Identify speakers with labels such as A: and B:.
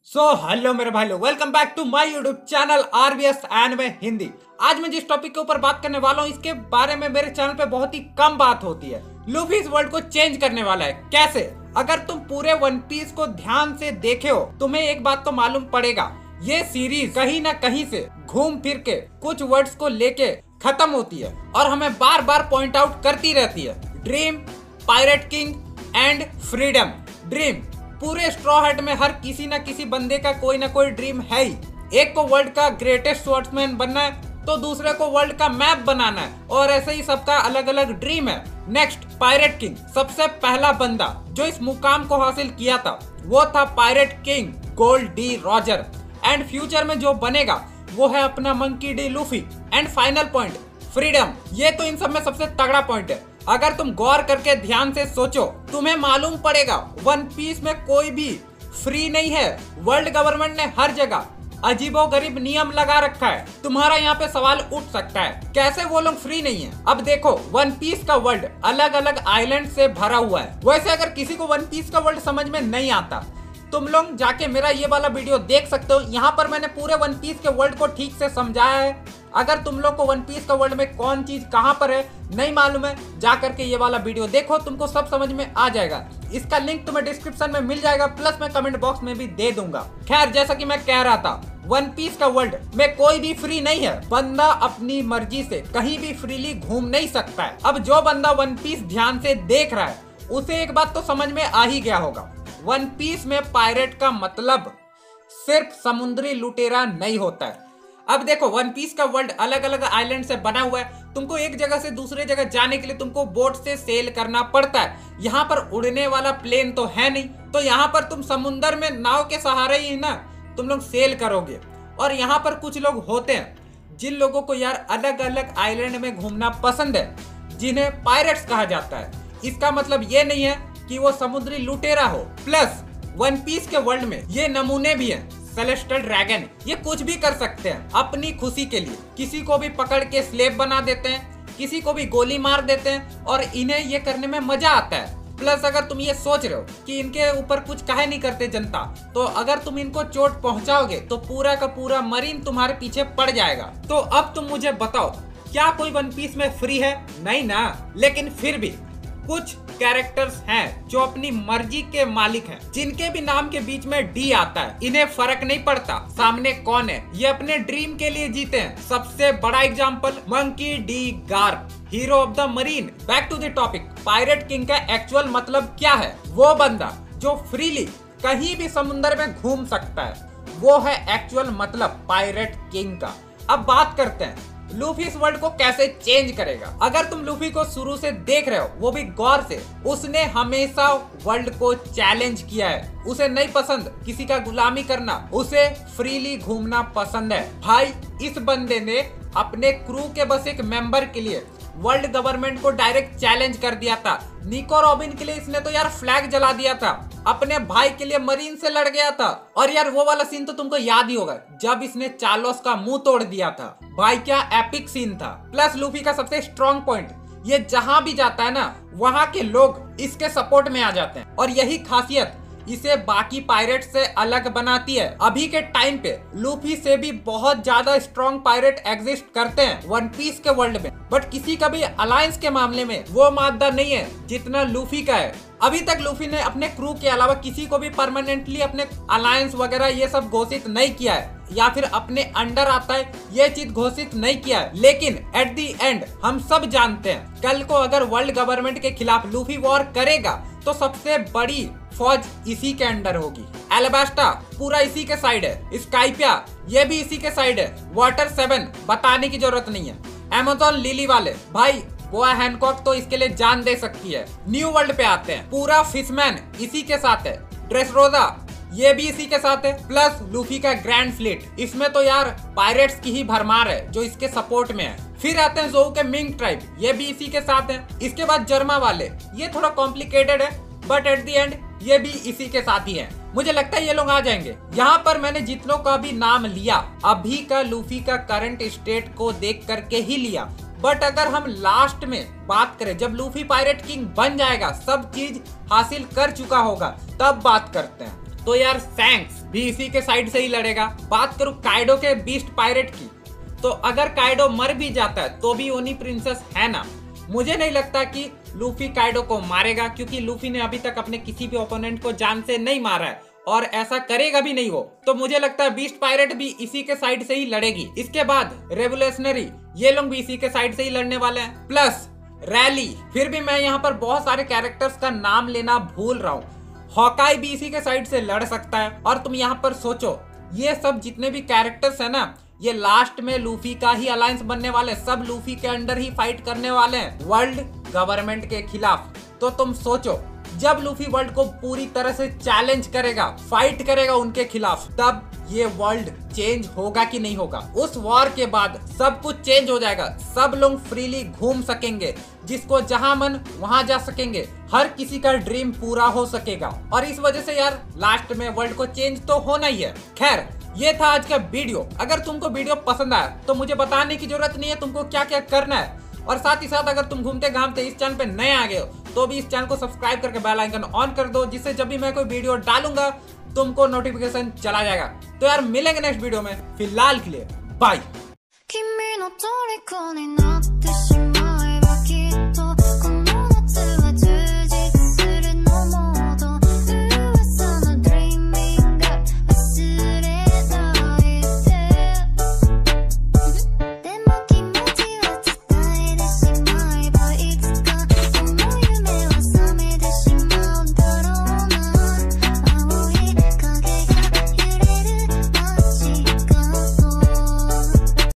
A: Hello मेरे भाई लोग, welcome back to my YouTube channel RBS anime Hindi. आज मैं जिस टॉपिक के ऊपर बात करने वाला हूँ इसके बारे में मेरे चैनल पे बहुत ही कम बात होती है। लूफी इस वर्ल्ड को चेंज करने वाला है। कैसे? अगर तुम पूरे वन पीस को ध्यान से देखे हो तुम्हें एक बात तो मालूम पड़ेगा, ये सीरीज कहीं ना कहीं से घूम फिर के कुछ वर्ड्स को लेके खत्म होती है और हमें बार बार पॉइंट आउट करती रहती है। Dream, pirate king and freedom. Dream, पूरे स्ट्रॉ हैट में हर किसी न किसी बंदे का कोई ना कोई ड्रीम है ही। एक को वर्ल्ड का ग्रेटेस्ट स्वॉर्ड्समैन बनना है तो दूसरे को वर्ल्ड का मैप बनाना है और ऐसे ही सबका अलग अलग ड्रीम है। Next, pirate king. सबसे पहला बंदा जो इस मुकाम को हासिल किया था वो था pirate king Gold D Roger. And future में जो बनेगा वो है अपना Monkey D Luffy. And final point, freedom. ये तो इन सब में सबसे तगड़ा पॉइंट है। अगर तुम गौर करके ध्यान से सोचो तुम्हें मालूम पड़ेगा वन पीस में कोई भी फ्री नहीं है। वर्ल्ड गवर्नमेंट ने हर जगह अजीबोगरीब नियम लगा रखा है। तुम्हारा यहाँ पे सवाल उठ सकता है कैसे वो लोग फ्री नहीं है। अब देखो, वन पीस का वर्ल्ड अलग अलग आइलैंड से भरा हुआ है। वैसे अगर किसी को वन पीस का वर्ल्ड समझ में नहीं आता तुम लोग जाके मेरा ये वाला वीडियो देख सकते हो। यहाँ पर मैंने पूरे वन पीस के वर्ल्ड को ठीक से समझाया है। अगर तुम लोग को वन पीस का वर्ल्ड में कौन चीज कहाँ पर है नहीं मालूम है, जा करके ये वाला वीडियो देखो, तुमको सब समझ में आ जाएगा। इसका लिंक तुम्हें डिस्क्रिप्शन में मिल जाएगा, प्लस मैं कमेंट बॉक्स में भी दे दूंगा। खैर, जैसा कि मैं कह रहा था, वन पीस का वर्ल्ड में कोई भी फ्री नहीं है। बंदा अपनी मर्जी से कहीं भी फ्रीली घूम नहीं सकता है। अब जो बंदा वन पीस ध्यान से देख रहा है उसे एक बात तो समझ में आ ही गया होगा, वन पीस में पायरेट का मतलब सिर्फ समुद्री लुटेरा नहीं होता है। अब देखो, वन पीस का वर्ल्ड अलग अलग आइलैंड से बना हुआ है। तुमको एक जगह से दूसरे जगह जाने के लिए तुमको बोट से सेल करना पड़ता है। यहाँ पर उड़ने वाला प्लेन तो है नहीं, तो यहाँ पर तुम समुंदर में नाव के सहारे ही ना तुम लोग सेल करोगे। और यहाँ पर कुछ लोग होते हैं जिन लोगों को यार अलग अलग आइलैंड में घूमना पसंद है, जिन्हें पायरेट्स कहा जाता है। इसका मतलब ये नहीं है कि वो समुद्री लुटेरा हो। प्लस वन पीस के वर्ल्ड में ये नमूने भी हैं। सेलेस्टियल ड्रैगन ये कुछ भी कर सकते हैं अपनी खुशी के लिए। किसी को भी पकड़ के स्लेव बना देते हैं, किसी को भी गोली मार देते हैं और इन्हें ये करने में मजा आता है। प्लस अगर तुम ये सोच रहे हो कि इनके ऊपर कुछ काहे नहीं करते जनता, तो अगर तुम इनको चोट पहुंचाओगे तो पूरा का पूरा मरीन तुम्हारे पीछे पड़ जाएगा। तो अब तुम मुझे बताओ, क्या कोई वन पीस में फ्री है? नहीं ना। लेकिन फिर भी कुछ कैरेक्टर्स हैं जो अपनी मर्जी के मालिक हैं, जिनके भी नाम के बीच में डी आता है। इन्हें फर्क नहीं पड़ता सामने कौन है, ये अपने ड्रीम के लिए जीते हैं। सबसे बड़ा example Monkey D Garp, hero of the marine. Back to the topic, pirate king का एक्चुअल मतलब क्या है? वो बंदा जो फ्रीली कहीं भी समुद्र में घूम सकता है, वो है एक्चुअल मतलब पायरेट किंग का। अब बात करते हैं लूफी इस वर्ल्ड को कैसे चेंज करेगा। अगर तुम लूफी को शुरू से देख रहे हो, वो भी गौर से, उसने हमेशा वर्ल्ड को चैलेंज किया है। उसे नहीं पसंद किसी का गुलामी करना, उसे फ्रीली घूमना पसंद है। भाई, इस बंदे ने अपने क्रू के बस एक मेंबर के लिए वर्ल्ड गवर्नमेंट को डायरेक्ट चैलेंज कर दिया था। निको रॉबिन के लिए इसने तो यार फ्लैग जला दिया था। अपने भाई के लिए मरीन से लड़ गया था। और यार वो वाला सीन तो तुमको याद ही होगा जब इसने चार्लोस का मुंह तोड़ दिया था। भाई क्या एपिक सीन था। प्लस लूफी का सबसे स्ट्रॉन्ग पॉइंट, ये जहां भी जाता है ना वहां के लोग इसके सपोर्ट में आ जाते हैं। और यही खासियत इसे बाकी पायरेट से अलग बनाती है। अभी के टाइम पे लूफी से भी बहुत ज्यादा स्ट्रॉन्ग पायरेट एग्जिस्ट करते हैं वन पीस के वर्ल्ड में, बट किसी का भी अलायंस के मामले में वो मादा नहीं है जितना लूफी का है। अभी तक लूफी ने अपने क्रू के अलावा किसी को भी परमानेंटली अपने अलायंस वगैरह ये सब घोषित नहीं किया है, या फिर अपने अंडर आता है ये चीज घोषित नहीं किया है। लेकिन एट दी एंड हम सब जानते हैं कल को अगर वर्ल्ड गवर्नमेंट के खिलाफ लूफी वॉर करेगा तो सबसे बड़ी फौज इसी के अंडर होगी। एल्बास्टा पूरा इसी के साइड है, स्काइपिया ये भी इसी के साइड है, वाटर 7 बताने की जरूरत नहीं है, अमेज़न लिली वाले भाई बोआ हैनकॉक तो इसके लिए जान दे सकती है। न्यू वर्ल्ड पे आते हैं, पूरा फिशमैन इसी के साथ है, ड्रेसरोजा ये भी इसी के साथ है, प्लस लूफी का ग्रैंड फ्लीट। इसमें तो यार पायरेट्स की ही भरमार है जो इसके सपोर्ट में है। फिर आते हैं जोऊ के मिंग ट्राइब, ये भी इसी के साथ है। इसके बाद जर्मा वाले, ये थोड़ा कॉम्प्लिकेटेड है बट एट द एंड ये भी इसी के साथ ही है। मुझे लगता है ये लोग आ जाएंगे। यहाँ पर मैंने जितनों का भी नाम लिया अभी का लूफी का करंट स्टेट को देख करके ही लिया, बट अगर हम लास्ट में बात करें जब लूफी पायरेट किंग बन जाएगा, सब चीज हासिल कर चुका होगा, तब बात करते हैं। तो यार सैंक्स भी इसी के साइड से ही लड़ेगा। बात करूं काइडो के बीस्ट पायरेट की, तो अगर काइडो मर भी जाता है तो भी ओनी प्रिंसेस है ना। मुझे नहीं लगता कि लूफी काइडो को मारेगा, क्योंकि लूफी ने अभी तक अपने किसी भी ओपोनेंट को जान से नहीं मारा है और ऐसा करेगा भी नहीं वो। तो मुझे लगता है बीस्ट पायरेट भी इसी के साइड से ही लड़ेगी। इसके बाद रेवोल्यूशनरी, ये लोग भी इसी के साइड से ही लड़ने वाले हैं, प्लस रैली। फिर भी मैं यहाँ पर बहुत सारे कैरेक्टर्स का नाम लेना भूल रहा हूँ। हॉकाई भी इसी के साइड से लड़ सकता है। और तुम यहाँ पर सोचो, ये सब जितने भी कैरेक्टर्स है ना, ये लास्ट में लूफी का ही अलायंस बनने वाले, सब लूफी के अंडर ही फाइट करने वाले हैं वर्ल्ड गवर्नमेंट के खिलाफ। तो तुम सोचो, जब लूफी वर्ल्ड को पूरी तरह से चैलेंज करेगा, फाइट करेगा उनके खिलाफ, तब ये वर्ल्ड चेंज होगा कि नहीं होगा। उस वॉर के बाद सब कुछ चेंज हो जाएगा, सब लोग फ्रीली घूम सकेंगे, जिसको जहां मन वहां जा सकेंगे, हर किसी का ड्रीम पूरा हो सकेगा। और इस वजह से यार लास्ट में वर्ल्ड को चेंज तो होना ही है। खैर, ये था आज का वीडियो। अगर तुमको वीडियो पसंद आया तो मुझे बताने की जरूरत नहीं है तुमको क्या क्या करना है। और साथ ही साथ अगर तुम घूमते घामते इस चैनल पे नए आ गए हो तो भी इस चैनल को सब्सक्राइब करके बेल आइकन ऑन कर दो, जिससे जब भी मैं कोई वीडियो डालूंगा तुमको नोटिफिकेशन चला जाएगा। तो यार मिलेंगे नेक्स्ट वीडियो में, फिलहाल के लिए बाय।